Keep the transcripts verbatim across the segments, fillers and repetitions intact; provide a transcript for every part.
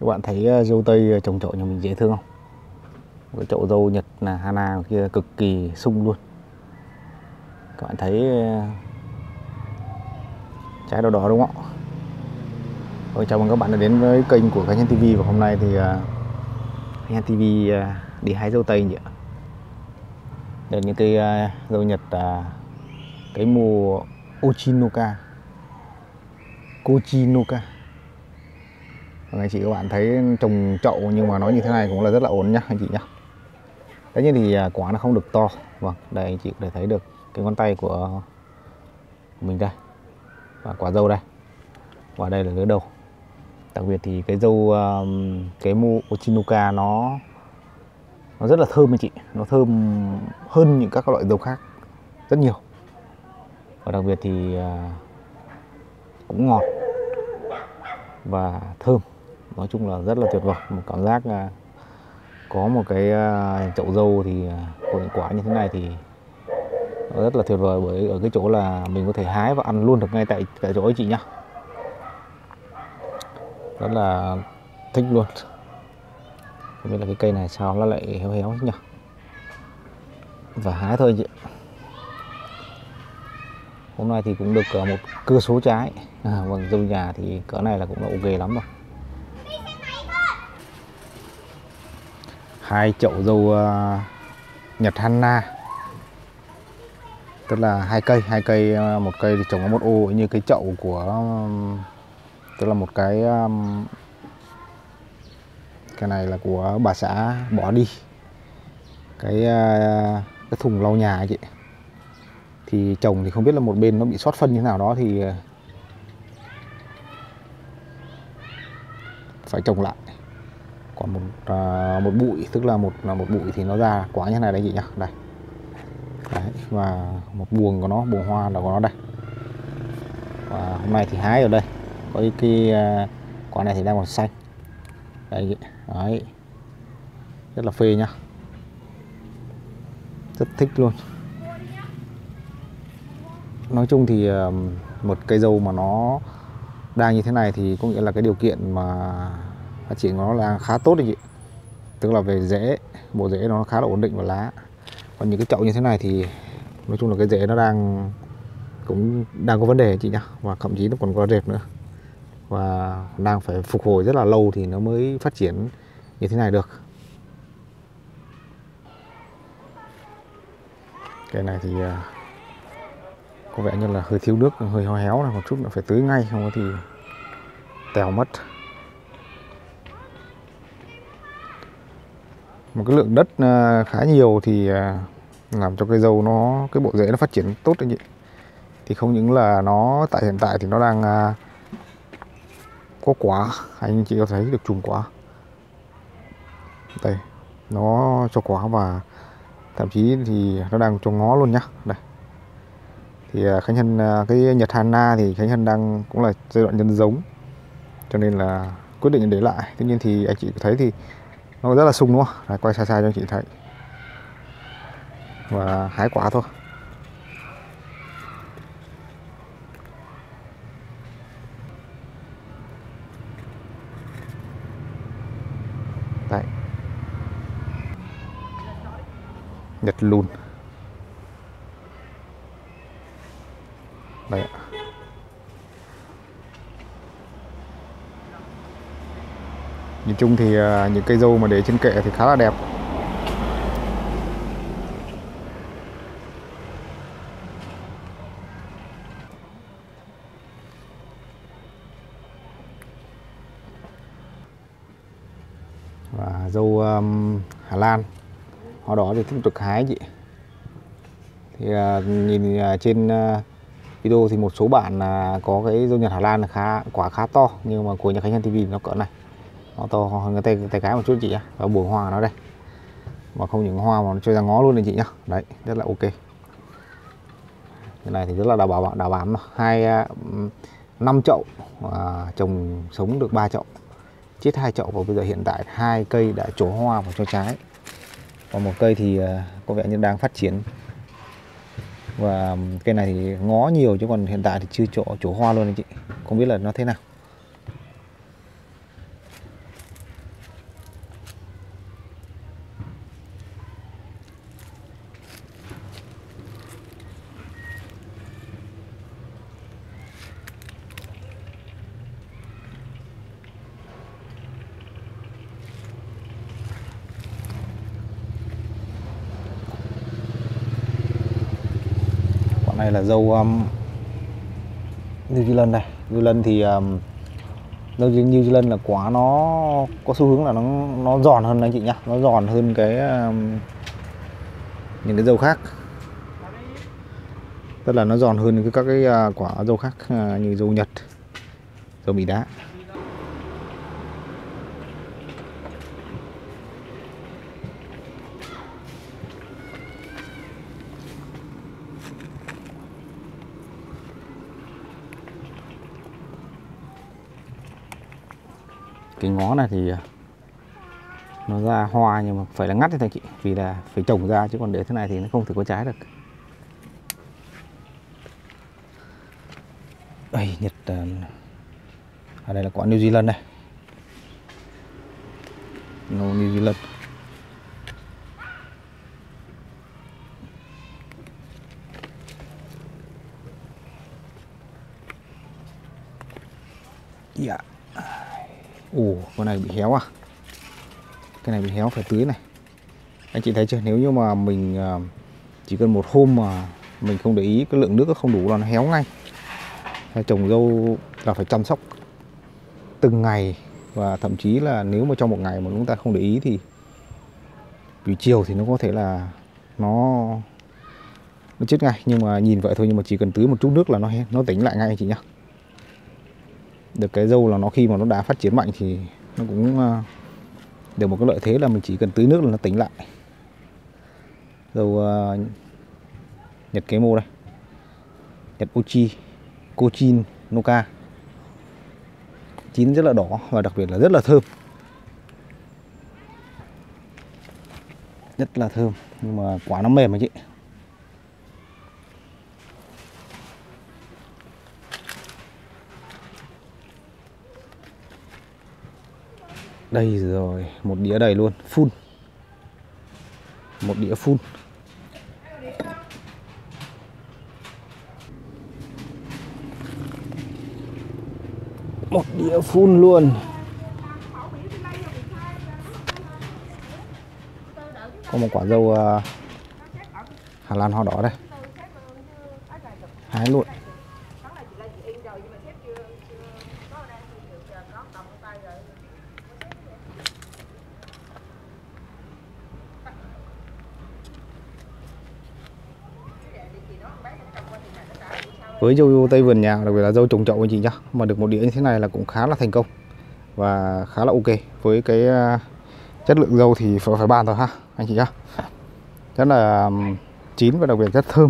Các bạn thấy dâu tây trồng chậu nhà mình dễ thương không? Cái chậu dâu Nhật là Hana kia cực kỳ sung luôn. Các bạn thấy trái đỏ đỏ đúng không ạ? Rồi, chào mừng các bạn đã đến với kênh của Khánh Nhân ti vi. Và hôm nay thì Khánh Nhân ti vi đi hái dâu tây nhỉ. Đây là những cây dâu Nhật, cái mùa Ochinoka, Kochinoka. Và anh chị các bạn thấy trồng chậu nhưng mà nó như thế này cũng là rất là ổn nhá anh chị nhá. Tất nhiên thì quả nó không được to. Vâng, đây anh chị có thể thấy được cái ngón tay của mình đây, và quả dâu đây, và đây là lứa đầu. Đặc biệt thì cái dâu cái mu Ochinoka nó nó rất là thơm anh chị, nó thơm hơn những các loại dâu khác rất nhiều. Và đặc biệt thì cũng ngọt và thơm, nói chung là rất là tuyệt vời. Một cảm giác có một cái chậu dâu thì của những quả như thế này thì nó rất là tuyệt vời, bởi ở cái chỗ là mình có thể hái và ăn luôn được ngay tại tại chỗ ấy chị nhá. Rất là thích luôn. Không biết là cái cây này sao nó lại héo héo nhỉ. Và hái thôi chị. Hôm nay thì cũng được một cơ số trái. À, vâng, dâu nhà thì cỡ này là cũng là ok lắm rồi. Hai chậu dâu uh, Nhật Hana, tức là hai cây, hai cây, một cây thì trồng có một ô như cái chậu của, um, tức là một cái um, cái này là của bà xã bỏ đi, cái uh, cái thùng lau nhà ấy chị. Thì trồng thì không biết là một bên nó bị sót phân như thế nào đó thì phải trồng lại. Còn một uh, một bụi, tức là một là một bụi thì nó ra quả như thế này đấy chị nhá. Đây. Đấy, và một buồng của nó, buồng hoa là của nó đây. Và hôm nay thì hái ở đây có cái, cái uh, quả này thì đang màu xanh đây chị. Đấy, rất là phê nhá, rất thích luôn. Nói chung thì uh, một cây dâu mà nó đang như thế này thì có nghĩa là cái điều kiện mà phát triển của nó là khá tốt đấy chị. Tức là về rễ, bộ rễ nó khá là ổn định vào lá. Còn những cái chậu như thế này thì nói chung là cái rễ nó đang cũng đang có vấn đề chị nhá, và thậm chí nó còn có rệp nữa, và đang phải phục hồi rất là lâu thì nó mới phát triển như thế này được. Cái này thì có vẻ như là hơi thiếu nước, hơi ho héo này, một chút nữa phải tưới ngay, không có thì tèo mất. Một cái lượng đất khá nhiều thì làm cho cây dâu nó, cái bộ rễ nó phát triển tốt đấy chị. Thì không những là nó tại hiện tại thì nó đang có quả, anh chị có thấy được chùm quả đây, nó cho quả, và thậm chí thì nó đang cho ngó luôn nhá. Đây thì Khánh Hân, cái Nhật Hana thì Khánh Hân đang cũng là giai đoạn nhân giống, cho nên là quyết định để lại. Tuy nhiên thì anh chị thấy thì nó rất là sung đúng không? Đấy, quay xa xa cho anh chị thấy. Và hái quả thôi. Đấy, Nhật lùn đây ạ. Nhìn chung thì những cây dâu mà để trên kệ thì khá là đẹp. Và dâu um, Hà Lan hoa đỏ thì tiếp tục hái chị. Thì uh, nhìn uh, trên uh, video thì một số bạn uh, có cái dâu Nhật Hà Lan là khá quả khá to, nhưng mà của nhà Khánh Nhân ti vi nó cỡ này, nó to hơn cái tay tay cái một chút chị nhá. Và buồng hoa nó đây, mà không những hoa mà nó cho ra ngó luôn này chị nhá. Đấy, rất là ok. Cái này thì rất là đảm bảo đảm bảo hai năm chậu uh, trồng sống được ba chậu, chết hai chậu, và bây giờ hiện tại hai cây đã trổ hoa và cho trái. Còn một cây thì uh, có vẻ như đang phát triển, và cây này thì ngó nhiều chứ còn hiện tại thì chưa trổ trổ hoa luôn anh chị. Không biết là nó thế nào. này là dâu um, New Zealand này. New Zealand thì um, dâu New Zealand là quả nó có xu hướng là nó nó giòn hơn anh chị nhá, nó giòn hơn cái um, những cái dâu khác, tức là nó giòn hơn các cái uh, quả dâu khác uh, như dâu Nhật, dâu Mỹ đá. Cái ngó này thì nó ra hoa nhưng mà phải là ngắt đấy anh chị, vì là phải trồng ra, chứ còn để thế này thì nó không thể có trái được. Đây, Nhật ở đây là quả New Zealand này, no, New Zealand. Dạ. Ồ, con này bị héo à? Cái này bị héo phải tưới này. Anh chị thấy chưa? Nếu như mà mình chỉ cần một hôm mà mình không để ý, cái lượng nước nó không đủ là nó héo ngay. Trồng dâu là phải chăm sóc từng ngày, và thậm chí là nếu mà trong một ngày mà chúng ta không để ý thì buổi chiều thì nó có thể là nó nó chết ngay. Nhưng mà nhìn vậy thôi, nhưng mà chỉ cần tưới một chút nước là nó nó tỉnh lại ngay anh chị nhá. Được cái dâu là nó khi mà nó đã phát triển mạnh thì nó cũng được một cái lợi thế là mình chỉ cần tưới nước là nó tỉnh lại. Dâu uh, Nhật Kemo đây, Nhật Ochi, Cochin Noka, chín rất là đỏ và đặc biệt là rất là thơm, rất là thơm, nhưng mà quả nó mềm anh chị. Đây rồi, một đĩa đầy luôn, full, một đĩa full. Một đĩa full luôn. Có một quả dâu uh, Hà Lan hoa đỏ đây, hái luôn. Với dâu tây vườn nhà, đặc biệt là dâu trồng chậu anh chị nhá, mà được một đĩa như thế này là cũng khá là thành công và khá là ok. Với cái chất lượng dâu thì phải, phải bàn rồi ha anh chị nhá, rất là chín và đặc biệt rất thơm.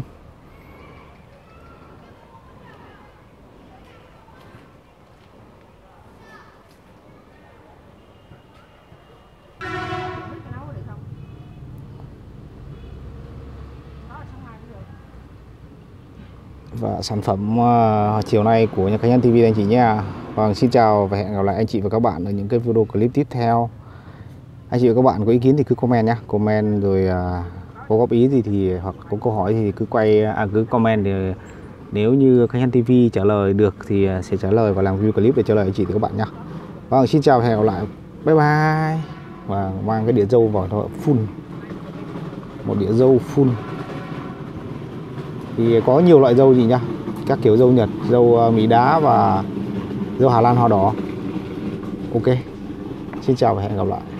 Và sản phẩm uh, chiều nay của Nhà Khánh An ti vi anh chị nha. Vâng, xin chào và hẹn gặp lại anh chị và các bạn ở những cái video clip tiếp theo. Anh chị và các bạn có ý kiến thì cứ comment nhé, comment rồi uh, có góp ý gì thì hoặc có câu hỏi thì cứ quay à, cứ comment, thì nếu như Khánh An ti vi trả lời được thì sẽ trả lời và làm video clip để trả lời anh chị và các bạn nhé. Vâng, xin chào và hẹn gặp lại, bye bye. Và mang cái đĩa dâu vào thôi, full, một đĩa dâu full. Thì có nhiều loại dâu gì nhá, các kiểu dâu Nhật, dâu Mỹ đá và dâu Hà Lan hoa đỏ. Ok, xin chào và hẹn gặp lại.